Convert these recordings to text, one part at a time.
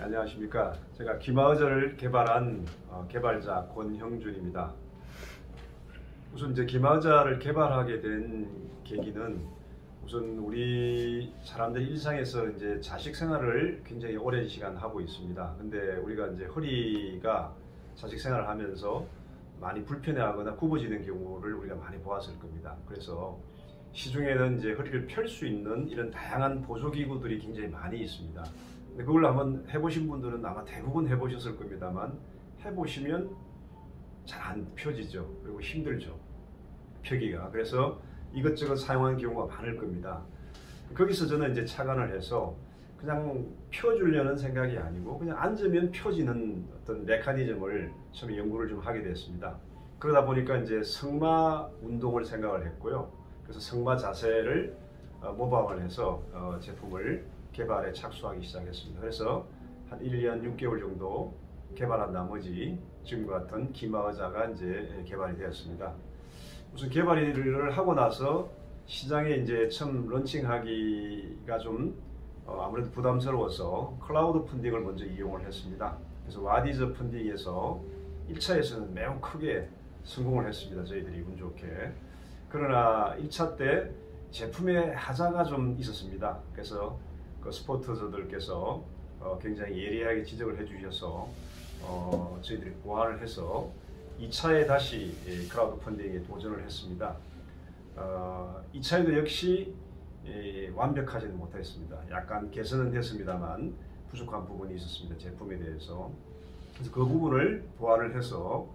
안녕하십니까. 제가 기마의자를 개발한 개발자 권형준입니다. 우선 이제 기마의자를 개발하게 된 계기는 우선 우리 사람들이 일상에서 이제 자식 생활을 굉장히 오랜 시간 하고 있습니다. 근데 우리가 이제 허리가 자식 생활을 하면서 많이 불편해하거나 굽어지는 경우를 우리가 많이 보았을 겁니다. 그래서 시중에는 이제 허리를 펼 수 있는 이런 다양한 보조기구들이 굉장히 많이 있습니다. 근데 그걸 한번 해보신 분들은 아마 대부분 해보셨을 겁니다만 해보시면 잘 안 펴지죠. 그리고 힘들죠. 펴기가. 그래서 이것저것 사용하는 경우가 많을 겁니다. 거기서 저는 이제 착안을 해서 그냥 펴주려는 생각이 아니고 그냥 앉으면 펴지는 어떤 메커니즘을 처음에 연구를 좀 하게 됐습니다. 그러다 보니까 이제 승마 운동을 생각을 했고요. 그래서 승마 자세를 모방을 해서 제품을 개발에 착수하기 시작했습니다. 그래서 한 1년 6개월 정도 개발한 나머지 지금과 같은 기마의자가 이제 개발이 되었습니다. 우선 개발을 하고 나서 시장에 이제 처음 런칭하기가 좀 아무래도 부담스러워서 클라우드 펀딩을 먼저 이용을 했습니다. 그래서 와디즈 펀딩에서 1차에서는 매우 크게 성공을 했습니다. 저희들이 운 좋게. 그러나 1차 때 제품의 하자가 좀 있었습니다. 그래서 그 스포츠저들께서 굉장히 예리하게 지적을 해주셔서 저희들이 보완을 해서 2차에 다시 크라우드 펀딩에 도전을 했습니다. 2차에도 역시 완벽하지는 못했습니다. 약간 개선은 됐습니다만 부족한 부분이 있었습니다. 제품에 대해서. 그래서 그 부분을 보완을 해서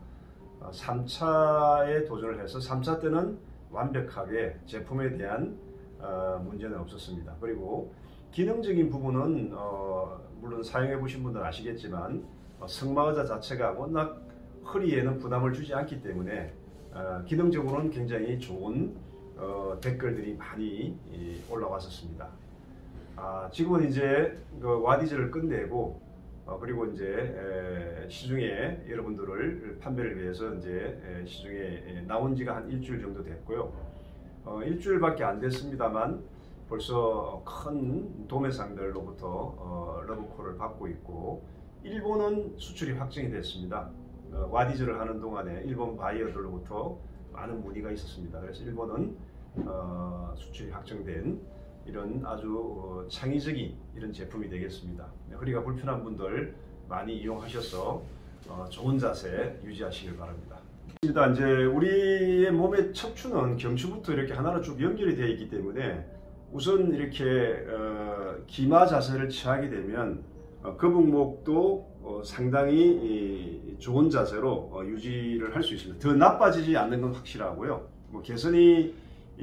3차에 도전을 해서 3차 때는 완벽하게 제품에 대한 문제는 없었습니다. 그리고 기능적인 부분은 물론 사용해 보신 분들은 아시겠지만 승마의자 자체가 워낙 허리에는 부담을 주지 않기 때문에 기능적으로는 굉장히 좋은 댓글들이 많이 올라왔었습니다. 지금은 이제 그 와디즈를 끝내고 그리고 이제 시중에 여러분들을 판매를 위해서 이제 시중에 나온 지가 한 일주일 정도 됐고요. 일주일밖에 안 됐습니다만 벌써 큰 도매상들로부터 러브콜을 받고 있고 일본은 수출이 확정이 됐습니다. 와디즈를 하는 동안에 일본 바이어들로부터 많은 문의가 있었습니다. 그래서 일본은 수출이 확정된 이런 아주 창의적인 이런 제품이 되겠습니다. 허리가 불편한 분들 많이 이용하셔서 좋은 자세 유지하시길 바랍니다. 일단 이제 우리의 몸의 척추는 경추부터 이렇게 하나로 쭉 연결이 되어 있기 때문에 우선 이렇게 기마 자세를 취하게 되면 거북목도 상당히 좋은 자세로 유지를 할 수 있습니다. 더 나빠지지 않는 건 확실하고요. 개선이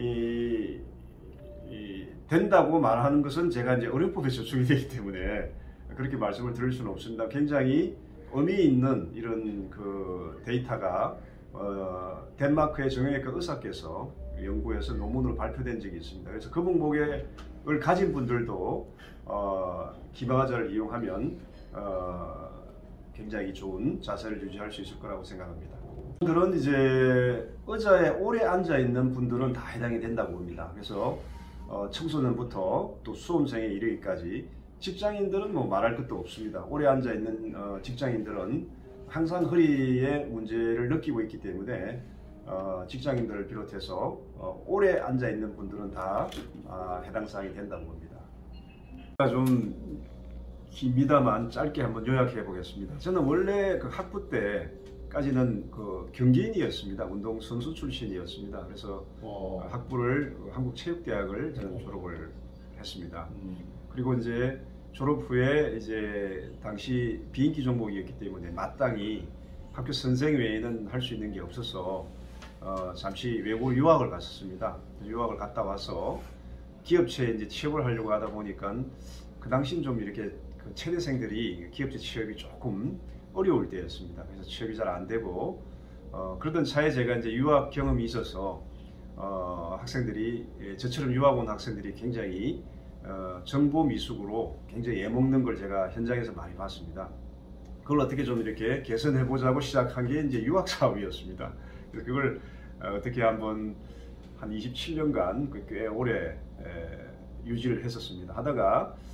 된다고 말하는 것은 제가 이제 의료법에서 적용이 되기 때문에 그렇게 말씀을 드릴 수는 없습니다. 굉장히 의미 있는 이런 그 데이터가 덴마크의 정형외과 의사께서 연구해서 논문으로 발표된 적이 있습니다. 그래서 거북목을 가진 분들도 기마의자를 이용하면 굉장히 좋은 자세를 유지할 수 있을 거라고 생각합니다. 분들은 이제 의자에 오래 앉아 있는 분들은 다 해당이 된다고 봅니다. 그래서 청소년부터 또 수험생에 이르기까지 직장인들은 뭐 말할 것도 없습니다. 오래 앉아 있는 직장인들은 항상 허리에 문제를 느끼고 있기 때문에 직장인들을 비롯해서 오래 앉아 있는 분들은 다 해당 사항이 된다고 봅니다. 좀 깁니다만 짧게 한번 요약해 보겠습니다. 저는 원래 그 학부 때까지는 그 경기인이었습니다. 운동선수 출신이었습니다. 그래서 학부를 한국체육대학을 저는 졸업을 했습니다. 그리고 이제 졸업 후에 이제 당시 비인기 종목이었기 때문에 마땅히 학교 선생 외에는 할 수 있는 게 없어서 잠시 외국 유학을 갔었습니다. 유학을 갔다 와서 기업체에 이제 취업을 하려고 하다 보니까 그 당시는 좀 이렇게 그 체대생들이 기업체 취업이 조금 어려울 때였습니다. 그래서 취업이 잘 안 되고 그러던 차에 제가 이제 유학 경험이 있어서 학생들이 저처럼 유학 온 학생들이 굉장히 정보 미숙으로 굉장히 애먹는 걸 제가 현장에서 많이 봤습니다. 그걸 어떻게 좀 이렇게 개선해 보자고 시작한 게 이제 유학 사업이었습니다. 그래서 그걸 어떻게 한번 한 27년간 꽤 오래 유지를 했었습니다. 하다가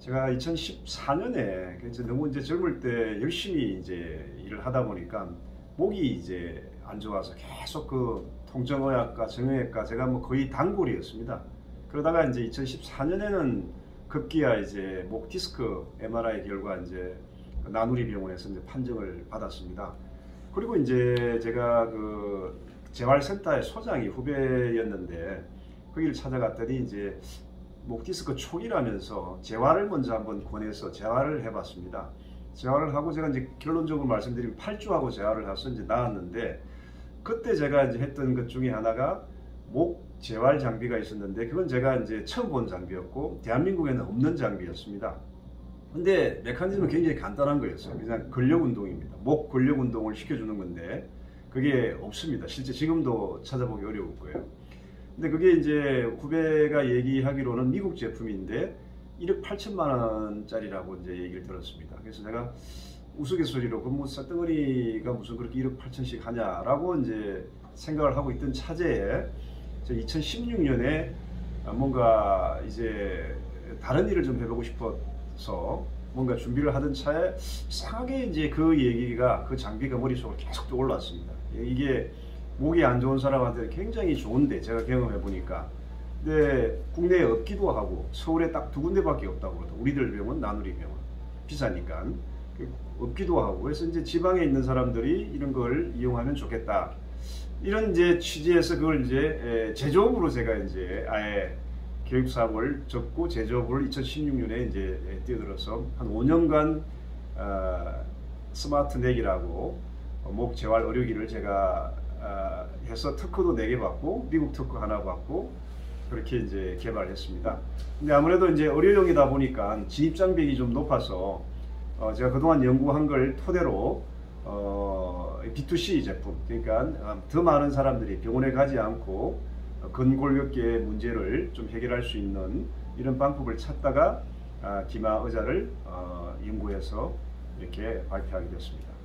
제가 2014년에 너무 이제 젊을 때 열심히 이제 일을 하다 보니까 목이 이제 안 좋아서 계속 그 통정의학과, 정형외과 제가 뭐 거의 단골이었습니다. 그러다가 이제 2014년에는 급기야 이제 목 디스크 MRI 결과 이제 나누리 병원에서 이제 판정을 받았습니다. 그리고 이제 제가 그 재활센터의 소장이 후배였는데 거기를 찾아갔더니 이제 목 디스크 초기라면서 재활을 먼저 한번 권해서 재활을 해봤습니다. 재활을 하고 제가 이제 결론적으로 말씀드리면 8주하고 재활을 해서 이제 나았는데 그때 제가 이제 했던 것 중에 하나가 목 재활 장비가 있었는데 그건 제가 이제 처음 본 장비였고 대한민국에는 없는 장비였습니다. 근데 메커니즘은 굉장히 간단한 거였어요. 그냥 근력 운동입니다. 목 근력 운동을 시켜주는 건데 그게 없습니다. 실제 지금도 찾아보기 어려울 거예요. 근데 그게 이제 후배가 얘기하기로는 미국 제품인데 1억 8천만 원짜리라고 이제 얘기를 들었습니다. 그래서 제가 우스갯소리로 그 덩어리가 무슨 그렇게 1억 8천씩 하냐라고 이제 생각을 하고 있던 차제에 2016년에 뭔가 이제 다른 일을 좀 해보고 싶어서 뭔가 준비를 하던 차에 이상하게 이제 그 얘기가 그 장비가 머릿속으로 계속 떠올랐습니다. 이게 목이 안 좋은 사람한테 굉장히 좋은데 제가 경험해 보니까 근데 국내에 없기도 하고 서울에 딱 2군데밖에 없다고 그러더라고요. 우리들 병원, 나누리 병원 비싸니까 없기도 하고 그래서 이제 지방에 있는 사람들이 이런 걸 이용하면 좋겠다 이런 이제 취지에서 그걸 이제 제조업으로 제가 이제 아예 교육 사업을 접고 제조업을 2016년에 이제 뛰어들어서 한 5년간 스마트 넥이라고 목 재활 의료기를 제가 해서 특허도 4개 받고 미국 특허 하나 받고 그렇게 이제 개발했습니다. 근데 아무래도 이제 의료용이다 보니까 진입 장벽이 좀 높아서 제가 그동안 연구한 걸 토대로 B2C 제품 그러니까 더 많은 사람들이 병원에 가지 않고 근골격계의 문제를 좀 해결할 수 있는 이런 방법을 찾다가 기마 의자를 연구해서 이렇게 발표하게 됐습니다.